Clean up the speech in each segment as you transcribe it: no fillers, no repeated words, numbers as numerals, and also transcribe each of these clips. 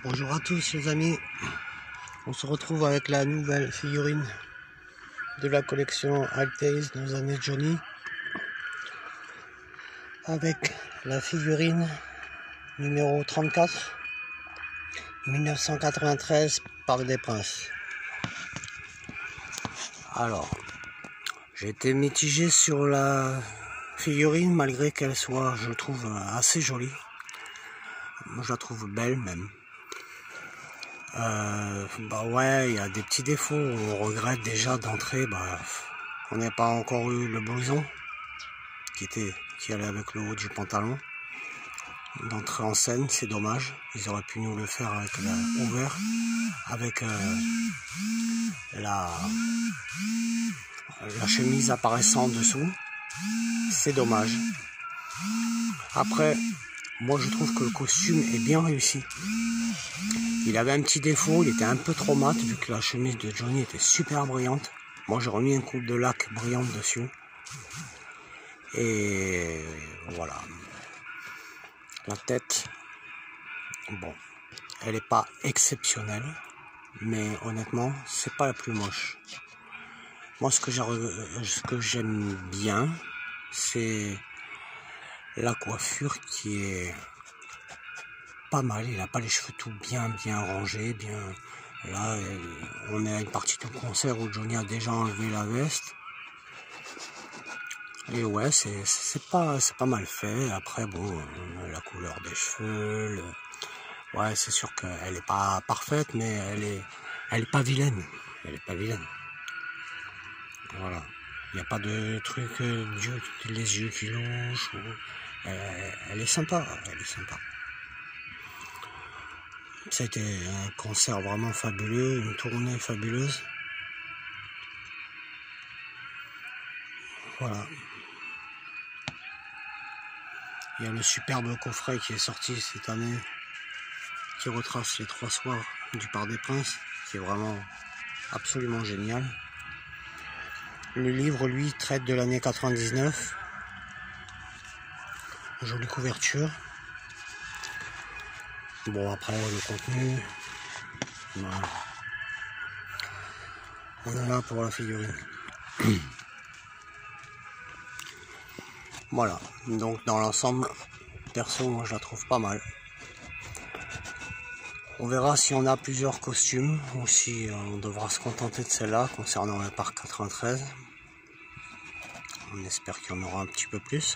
Bonjour à tous les amis, on se retrouve avec la nouvelle figurine de la collection Altaze nos années Johnny, avec la figurine numéro 34 1993 Parc des Princes. Alors, j'ai été mitigé sur la figurine malgré qu'elle soit, je trouve, assez jolie. Moi je la trouve belle même. Bah ouais, il y a des petits défauts. On regrette déjà d'entrée, on n'a pas encore eu le blouson qui allait avec le haut du pantalon. D'entrer en scène, c'est dommage. Ils auraient pu nous le faire avec ouvert, avec la chemise apparaissant dessous. C'est dommage. Après, moi je trouve que le costume est bien réussi. Il avait un petit défaut, il était un peu trop mat vu que la chemise de Johnny était super brillante. Moi j'ai remis une coupe de lac brillante dessus. Et voilà. La tête, bon, elle n'est pas exceptionnelle, mais honnêtement, c'est pas la plus moche. Moi ce que j'aime bien, c'est la coiffure qui est pas mal. Il n'a pas les cheveux tout bien rangés, bien. Là, on est à une partie du concert où Johnny a déjà enlevé la veste. Et ouais, c'est pas mal fait. Après, bon, la couleur des cheveux, ouais, c'est sûr qu'elle est pas parfaite, mais elle est pas vilaine. Elle est pas vilaine. Voilà. Il n'y a pas de truc, les yeux qui louchent. Elle est sympa, elle est sympa. Ça a été un concert vraiment fabuleux, une tournée fabuleuse. Voilà. Il y a le superbe coffret qui est sorti cette année, qui retrace les 3 soirs du Parc des Princes, qui est vraiment absolument génial. Le livre, lui, traite de l'année 99. Jolie couverture. Bon, après, le contenu, voilà. On est là pour la figurine. Voilà, donc dans l'ensemble, perso, moi je la trouve pas mal. On verra si on a plusieurs costumes ou si on devra se contenter de celle-là concernant le parc 93. On espère qu'il y en aura un petit peu plus.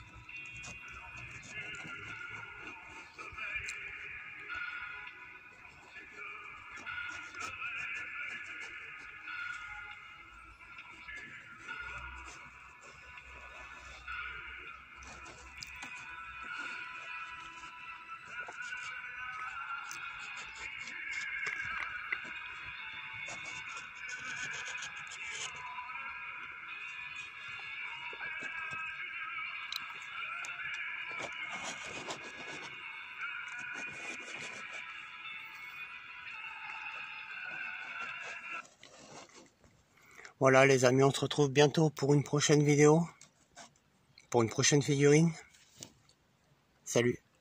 Voilà les amis, on se retrouve bientôt pour une prochaine vidéo, pour une prochaine figurine. Salut!